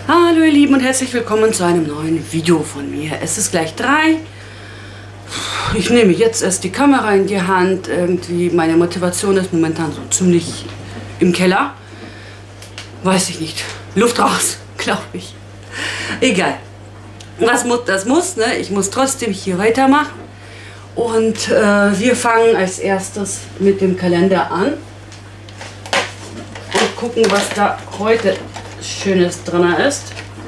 Hallo ihr Lieben und herzlich willkommen zu einem neuen Video von mir. Es ist gleich 3. Ich nehme jetzt erst die Kamera in die Hand. Irgendwie meine Motivation ist momentan so ziemlich im Keller. Weiß ich nicht. Luft raus, glaube ich. Egal. Was muss, das muss, ne? Ich muss trotzdem hier weitermachen. Und wir fangen als erstes mit dem Kalender an. Und gucken, was da heute Schönes drin ist.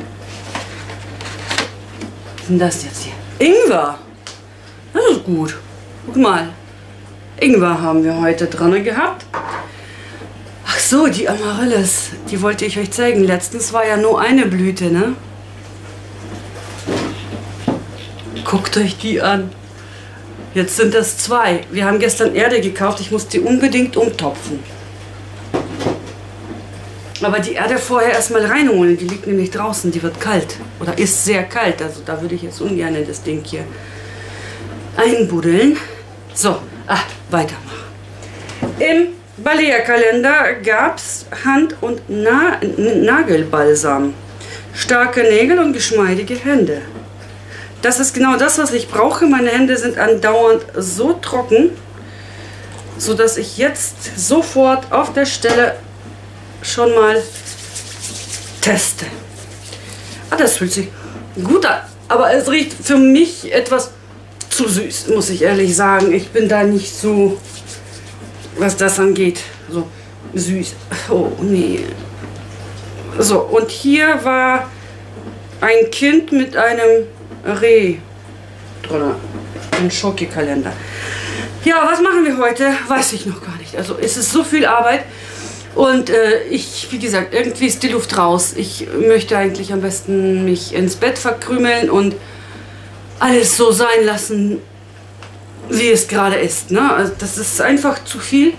Was ist denn das jetzt hier? Ingwer! Das ist gut. Guck mal. Ingwer haben wir heute drin gehabt. Ach so, die Amaryllis. Die wollte ich euch zeigen. Letztens war ja nur eine Blüte, ne? Guckt euch die an. Jetzt sind das 2. Wir haben gestern Erde gekauft. Ich muss die unbedingt umtopfen. Aber die Erde vorher erstmal reinholen. Die liegt nämlich draußen. Die wird kalt. Oder ist sehr kalt. Also da würde ich jetzt ungern das Ding hier einbuddeln. So, weitermachen. Im Balea-Kalender gab es Hand- und Nagelbalsam. Starke Nägel und geschmeidige Hände. Das ist genau das, was ich brauche. Meine Hände sind andauernd so trocken, sodass ich jetzt sofort auf der Stelle schon mal teste. Das fühlt sich gut an, aber es riecht für mich etwas zu süß, muss ich ehrlich sagen. Ich bin da nicht so, was das angeht, so süß. Oh nee. So, und hier war ein Kind mit einem Reh drin, ein Schoki-Kalender. Ja, was machen wir heute? Weiß ich noch gar nicht. Also es ist so viel Arbeit. Und wie gesagt, irgendwie ist die Luft raus. Ich möchte eigentlich am besten mich ins Bett verkrümeln und alles so sein lassen, wie es gerade ist. Ne? Also das ist einfach zu viel.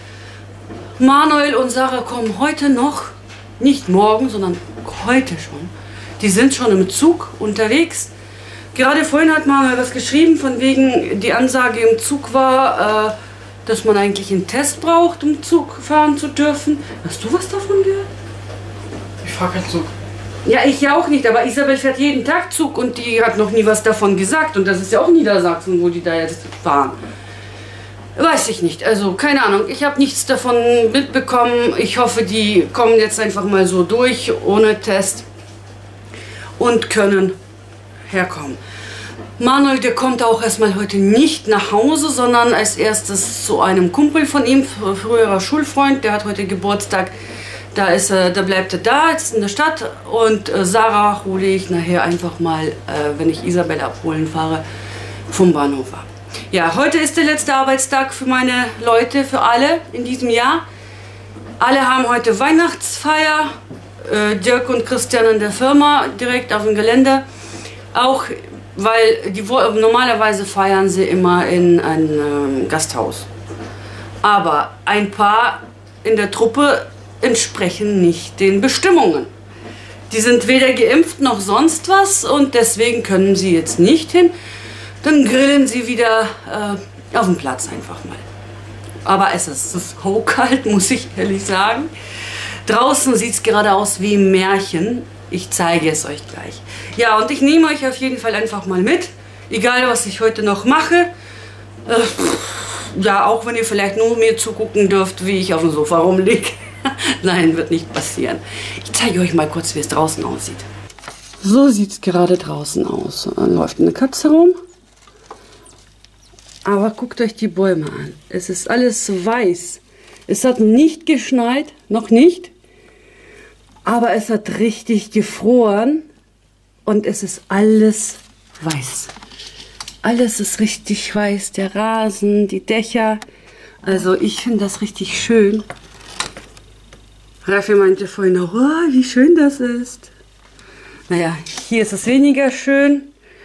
Manuel und Sarah kommen heute noch, nicht morgen, sondern heute schon. Die sind schon im Zug unterwegs. Gerade vorhin hat Manuel was geschrieben, von wegen die Ansage im Zug war, dass man eigentlich einen Test braucht, um Zug fahren zu dürfen. Hast du was davon gehört? Ich fahre keinen Zug. Ja, ich ja auch nicht, aber Isabel fährt jeden Tag Zug und die hat noch nie was davon gesagt. Und das ist ja auch Niedersachsen, wo die da jetzt fahren. Weiß ich nicht, also keine Ahnung. Ich habe nichts davon mitbekommen. Ich hoffe, die kommen jetzt einfach mal so durch, ohne Test und können herkommen. Manuel, der kommt auch erstmal heute nicht nach Hause, sondern als erstes zu einem Kumpel von ihm, früherer Schulfreund, der hat heute Geburtstag. Da bleibt er da, jetzt in der Stadt. Und Sarah hole ich nachher einfach mal, wenn ich Isabel abholen fahre, vom Bahnhof ab. Ja, heute ist der letzte Arbeitstag für meine Leute, für alle in diesem Jahr. Alle haben heute Weihnachtsfeier. Dirk und Christian in der Firma, direkt auf dem Gelände. Auch weil normalerweise feiern sie immer in einem Gasthaus. Aber ein paar in der Truppe entsprechen nicht den Bestimmungen. Die sind weder geimpft noch sonst was und deswegen können sie jetzt nicht hin. Dann grillen sie wieder auf dem Platz einfach mal. Aber es ist so kalt, muss ich ehrlich sagen. Draußen sieht es gerade aus wie ein Märchen. Ich zeige es euch gleich. Ja, und ich nehme euch auf jeden Fall einfach mal mit. Egal, was ich heute noch mache. Ja, auch wenn ihr vielleicht nur mir zugucken dürft, wie ich auf dem Sofa rumliege. Nein, wird nicht passieren. Ich zeige euch mal kurz, wie es draußen aussieht. So sieht es gerade draußen aus. Da läuft eine Katze rum. Aber guckt euch die Bäume an. Es ist alles weiß. Es hat nicht geschneit, noch nicht. Aber es hat richtig gefroren und es ist alles weiß. Alles ist richtig weiß. Der Rasen, die Dächer. Also ich finde das richtig schön. Raffi meinte vorhin noch, oh, wie schön das ist. Naja, hier ist es weniger schön.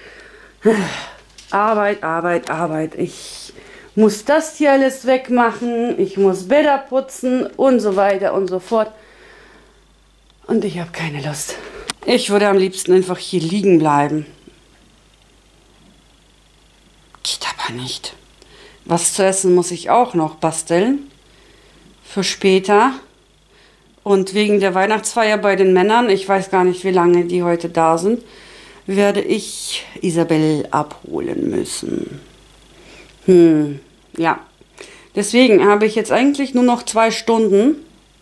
Arbeit, Arbeit, Arbeit. Ich muss das hier alles wegmachen. Ich muss Bäder putzen und so weiter und so fort. Und ich habe keine Lust. Ich würde am liebsten einfach hier liegen bleiben. Geht aber nicht. Was zu essen muss ich auch noch basteln. Für später. Und wegen der Weihnachtsfeier bei den Männern, ich weiß gar nicht, wie lange die heute da sind, werde ich Isabel abholen müssen. Ja. Deswegen habe ich jetzt eigentlich nur noch 2 Stunden,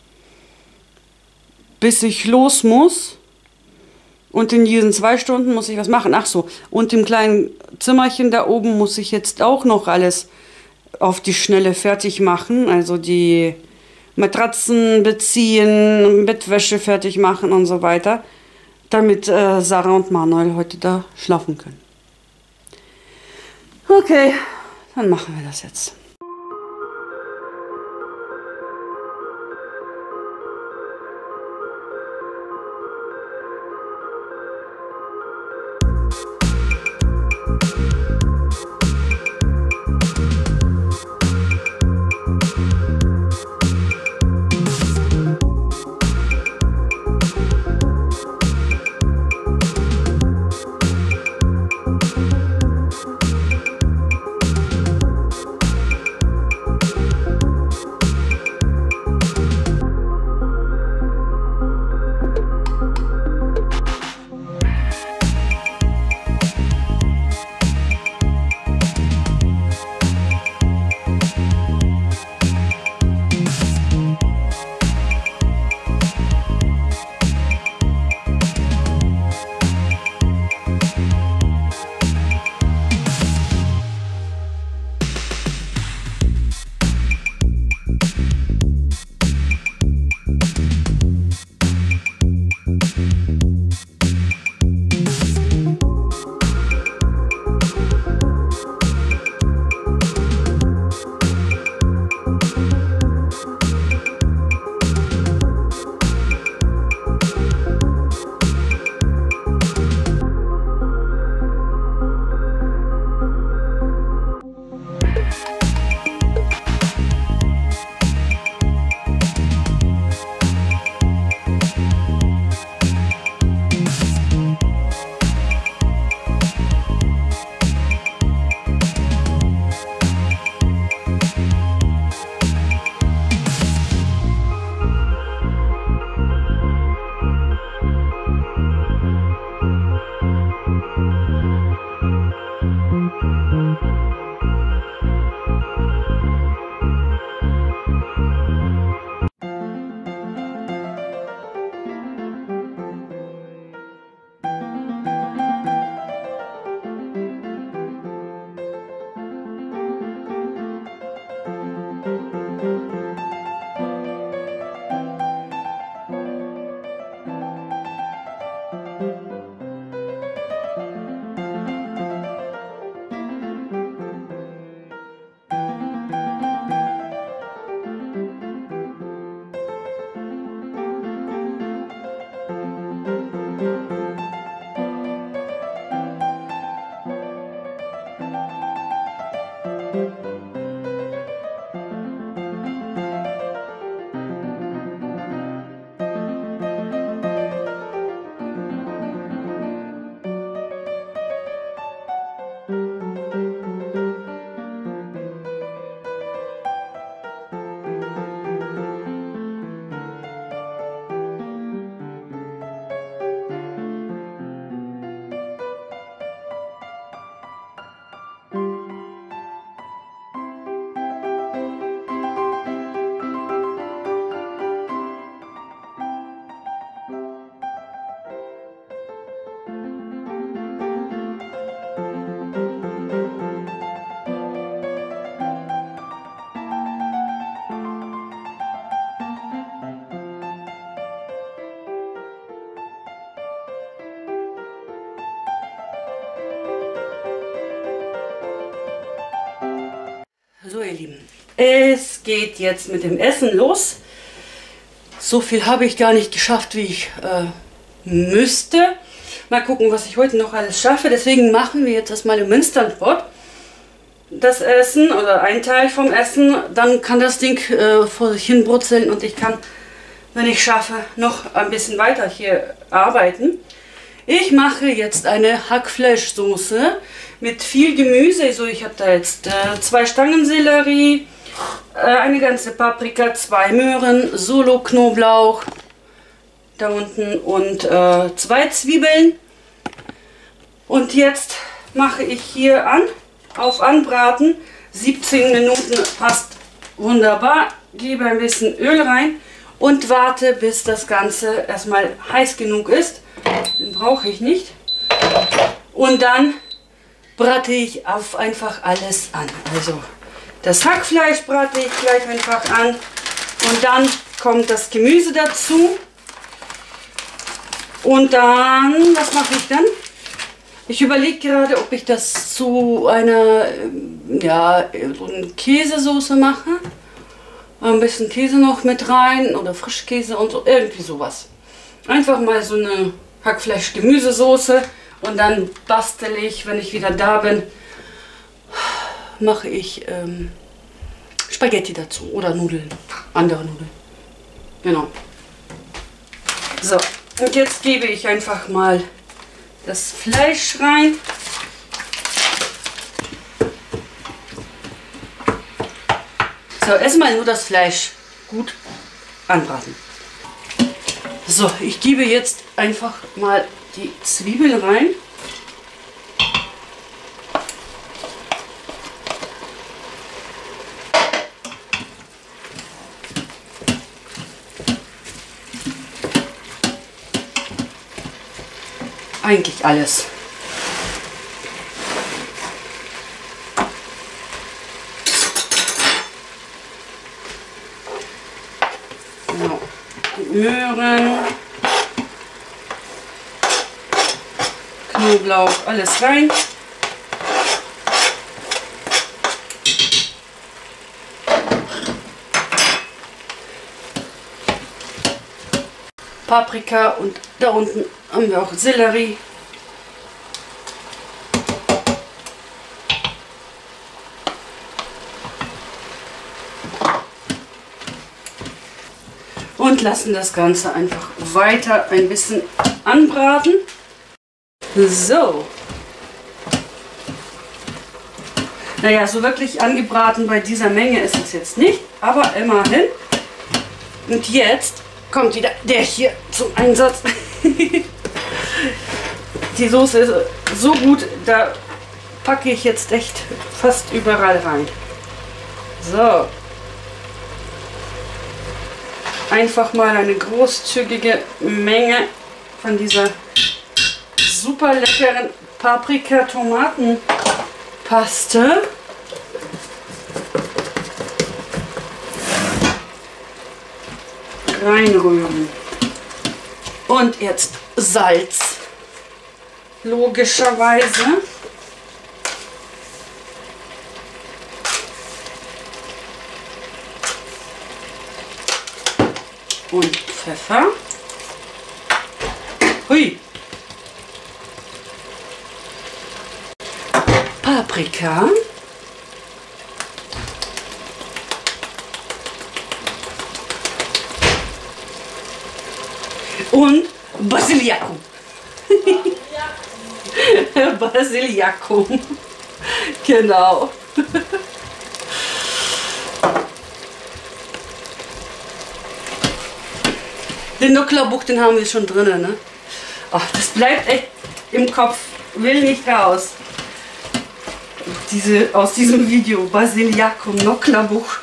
bis ich los muss. Und in diesen 2 Stunden muss ich was machen. Ach so, und im kleinen Zimmerchen da oben muss ich jetzt auch noch alles auf die Schnelle fertig machen. Also die Matratzen beziehen, Bettwäsche fertig machen und so weiter, damit Sarah und Manuel heute da schlafen können. Okay, dann machen wir das jetzt. So ihr Lieben, es geht jetzt mit dem Essen los. So viel habe ich gar nicht geschafft, wie ich müsste. Mal gucken, was ich heute noch alles schaffe. Deswegen machen wir jetzt erstmal im Instant-Pot das Essen oder ein Teil vom Essen. Dann kann das Ding vor sich hin brutzeln und ich kann, wenn ich schaffe, noch ein bisschen weiter hier arbeiten. Ich mache jetzt eine Hackfleischsoße mit viel Gemüse. Also ich habe da jetzt 2 Stangen Sellerie, eine ganze Paprika, 2 Möhren, Solo-Knoblauch da unten und 2 Zwiebeln. Und jetzt mache ich hier auf Anbraten. 17 Minuten passt wunderbar. Gebe ein bisschen Öl rein und warte, bis das Ganze erstmal heiß genug ist. Den brauche ich nicht. Und dann brate ich einfach alles an. Also das Hackfleisch brate ich gleich einfach an. Und dann kommt das Gemüse dazu. Und dann, was mache ich dann? Ich überlege gerade, ob ich das zu einer, ja, so eine Käsesoße mache. Ein bisschen Käse noch mit rein oder Frischkäse und so, irgendwie sowas. Einfach mal so eine Hackfleisch-Gemüsesoße und dann bastel ich, wenn ich wieder da bin, mache ich Spaghetti dazu oder Nudeln, andere Nudeln. Genau. So, und jetzt gebe ich einfach mal das Fleisch rein. So, erstmal nur das Fleisch gut anbraten. So, ich gebe jetzt einfach mal die Zwiebeln rein. Eigentlich alles. Genau. Die Möhren, Knoblauch, alles rein. Paprika und da unten haben wir auch Sellerie. Und lassen das Ganze einfach weiter ein bisschen anbraten. So. Naja, so wirklich angebraten bei dieser Menge ist es jetzt nicht, aber immerhin. Und jetzt kommt wieder der hier zum Einsatz. Die Soße ist so gut, da packe ich jetzt echt fast überall rein. So. Einfach mal eine großzügige Menge von dieser super leckeren Paprika-Tomatenpaste. Reinrühren. Und jetzt Salz. Logischerweise. Und Pfeffer. Hui. Paprika. Und Basilikum. Basilikum. Genau. Den Knoblauch, den haben wir schon drin, ne? Ach, das bleibt echt im Kopf, will nicht raus. Aus diesem Video, Basilikum, Knoblauch.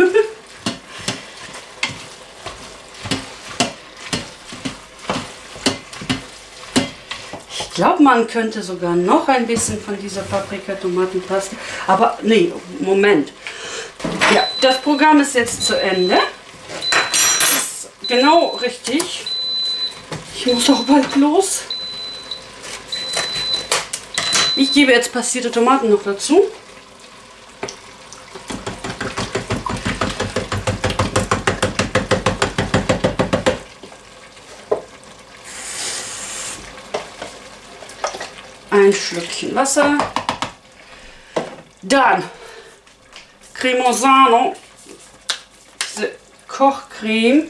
Ich glaube, man könnte sogar noch ein bisschen von dieser Paprika-Tomatenpaste, aber nee, Moment. Ja, das Programm ist jetzt zu Ende. Genau richtig. Ich muss auch bald los. Ich gebe jetzt passierte Tomaten noch dazu. Ein Schlückchen Wasser. Dann Cremosano, diese Kochcreme.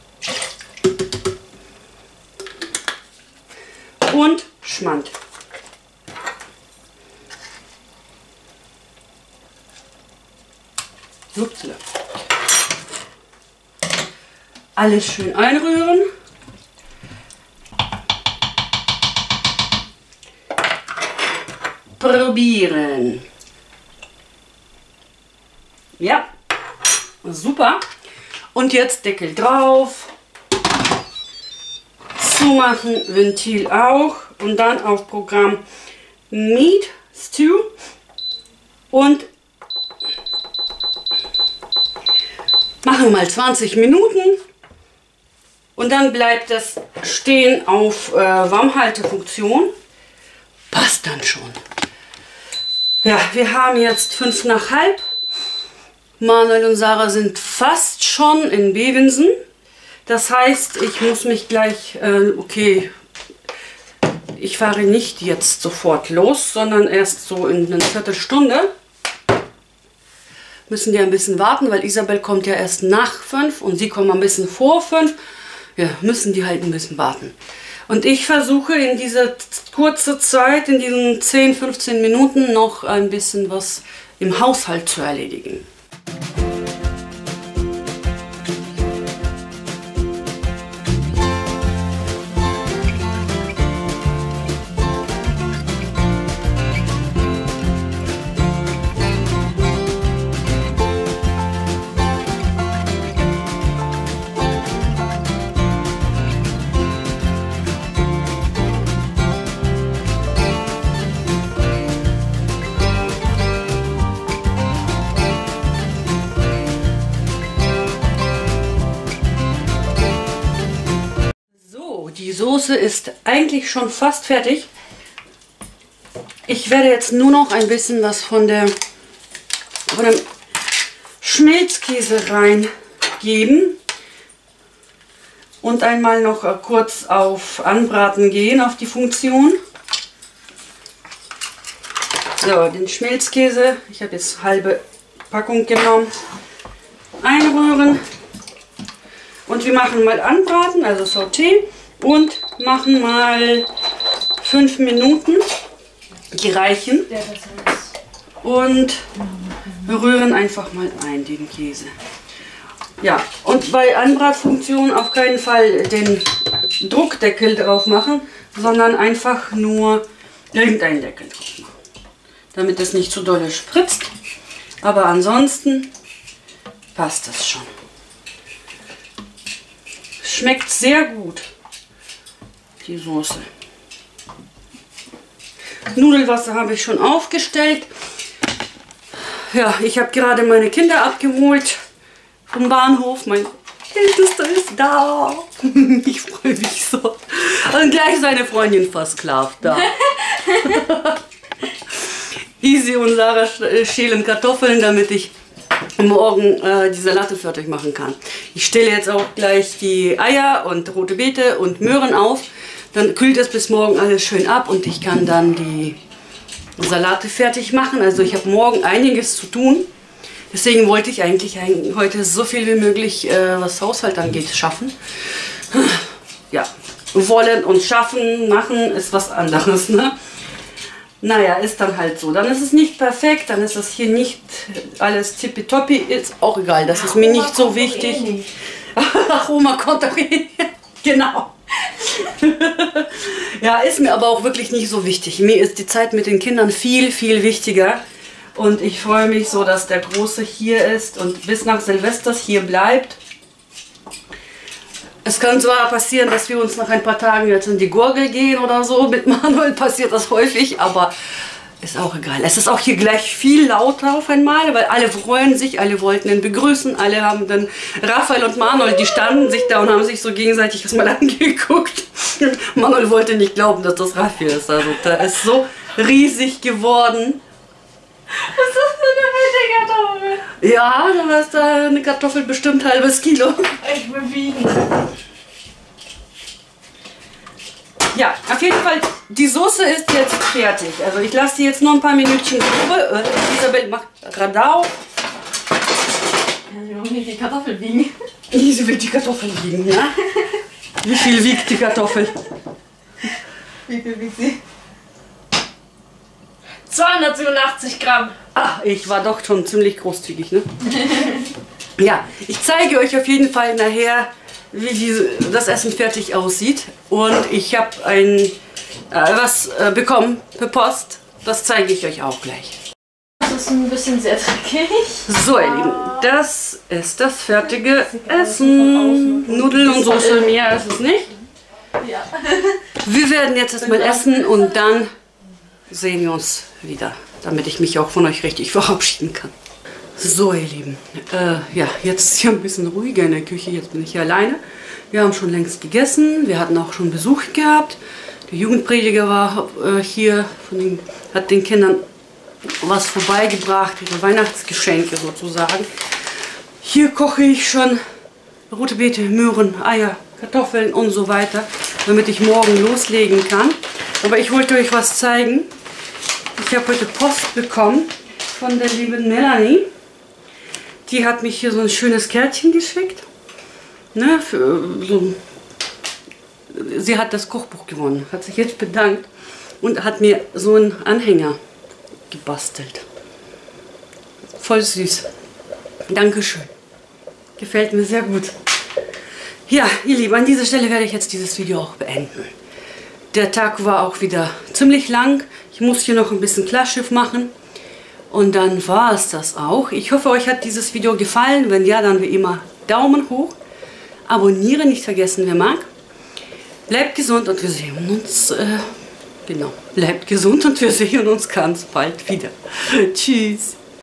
Und Schmand. Upsala. Alles schön einrühren. Probieren. Ja, super. Und jetzt Deckel drauf. Zumachen, Ventil auch. Und dann auf Programm Meat Stew. Und machen mal 20 Minuten. Und dann bleibt das stehen auf Warmhaltefunktion. Passt dann schon. Ja, wir haben jetzt 5 nach halb. Manuel und Sarah sind fast schon in Bevensen. Das heißt, ich muss mich gleich, okay, ich fahre nicht jetzt sofort los, sondern erst so in einer Viertelstunde. Müssen die ein bisschen warten, weil Isabel kommt ja erst nach 5 und sie kommen ein bisschen vor 5. Ja, müssen die halt ein bisschen warten. Und ich versuche in dieser kurzen Zeit, in diesen 10, 15 Minuten noch ein bisschen was im Haushalt zu erledigen. Die Soße ist eigentlich schon fast fertig. Ich werde jetzt nur noch ein bisschen was von dem Schmelzkäse reingeben und einmal noch kurz auf Anbraten gehen, auf die Funktion. So, den Schmelzkäse, ich habe jetzt halbe Packung genommen, einrühren und wir machen mal Anbraten, also Sauté. Und machen mal 5 Minuten, die reichen. Und rühren einfach mal ein den Käse. Ja, und bei Anbratfunktion auf keinen Fall den Druckdeckel drauf machen, sondern einfach nur irgendeinen Deckel drauf machen. Damit es nicht zu doll spritzt. Aber ansonsten passt das schon. Schmeckt sehr gut. Die Soße. Nudelwasser habe ich schon aufgestellt. Ja, ich habe gerade meine Kinder abgeholt vom Bahnhof. Mein Ältester ist da. Ich freue mich so. Und gleich seine Freundin versklavt da. Easy und Sarah schälen Kartoffeln, damit ich morgen die Salate fertig machen kann. Ich stelle jetzt auch gleich die Eier und rote Beete und Möhren auf. Dann kühlt es bis morgen alles schön ab und ich kann dann die Salate fertig machen. Also ich habe morgen einiges zu tun. Deswegen wollte ich eigentlich heute so viel wie möglich, was Haushalt angeht, schaffen. Ja, wollen und schaffen, machen ist was anderes, ne? Naja, ist dann halt so. Dann ist es nicht perfekt, dann ist es hier nicht alles tippitoppi. Ist auch egal, das ist mir nicht so wichtig. Ach, Oma kommt doch hin. Genau. Ja, ist mir aber auch wirklich nicht so wichtig. Mir ist die Zeit mit den Kindern viel, viel wichtiger. Und ich freue mich so, dass der Große hier ist und bis nach Silvesters hier bleibt. Es kann zwar passieren, dass wir uns nach ein paar Tagen jetzt in die Gurgel gehen oder so. Mit Manuel passiert das häufig, aber ist auch egal. Es ist auch hier gleich viel lauter auf einmal, weil alle freuen sich, alle wollten ihn begrüßen. Alle haben dann, Raphael und Manuel, die standen sich da und haben sich so gegenseitig das mal angeguckt. Manuel wollte nicht glauben, dass das Raphael ist. Also da ist so riesig geworden. Was ist das für eine fette Kartoffel? Ja, da ist da eine Kartoffel bestimmt halbes Kilo. Ich bewiegen. Ja, auf jeden Fall, die Soße ist jetzt fertig. Also ich lasse die jetzt nur ein paar Minütchen drüber. Isabel macht Radau. Ja, sie muss nicht die Kartoffel wiegen. Sie will die Kartoffel wiegen, ja? Wie viel wiegt die Kartoffel? Wie viel wiegt sie? 287 Gramm. Ah, ich war doch schon ziemlich großzügig, ne? Ja, ich zeige euch auf jeden Fall nachher, wie das Essen fertig aussieht. Und ich habe was bekommen per Post. Das zeige ich euch auch gleich. Das ist ein bisschen sehr dreckig. So, ihr Lieben, das ist das fertige Essen. Nudeln und Soße, mehr ist es nicht. Ja. Wir werden jetzt erstmal essen und dann sehen wir uns wieder, damit ich mich auch von euch richtig verabschieden kann. So, ihr Lieben, ja, jetzt ist ja ein bisschen ruhiger in der Küche, jetzt bin ich hier alleine. Wir haben schon längst gegessen, wir hatten auch schon Besuch gehabt. Der Jugendprediger war hier, hat den Kindern was vorbeigebracht, ihre Weihnachtsgeschenke sozusagen. Hier koche ich schon rote Beete, Möhren, Eier, Kartoffeln und so weiter, damit ich morgen loslegen kann. Aber ich wollte euch was zeigen. Ich habe heute Post bekommen von der lieben Melanie. Die hat mich hier so ein schönes Kärtchen geschickt. Ne, sie hat das Kochbuch gewonnen, hat sich jetzt bedankt und hat mir so einen Anhänger gebastelt. Voll süß. Dankeschön. Gefällt mir sehr gut. Ja, ihr Lieben, an dieser Stelle werde ich jetzt dieses Video auch beenden. Der Tag war auch wieder ziemlich lang. Ich muss hier noch ein bisschen Klarschiff machen. Und dann war es das auch. Ich hoffe, euch hat dieses Video gefallen. Wenn ja, dann wie immer Daumen hoch. Abonnieren nicht vergessen, wer mag. Bleibt gesund und wir sehen uns. Genau. Bleibt gesund und wir sehen uns ganz bald wieder. Tschüss.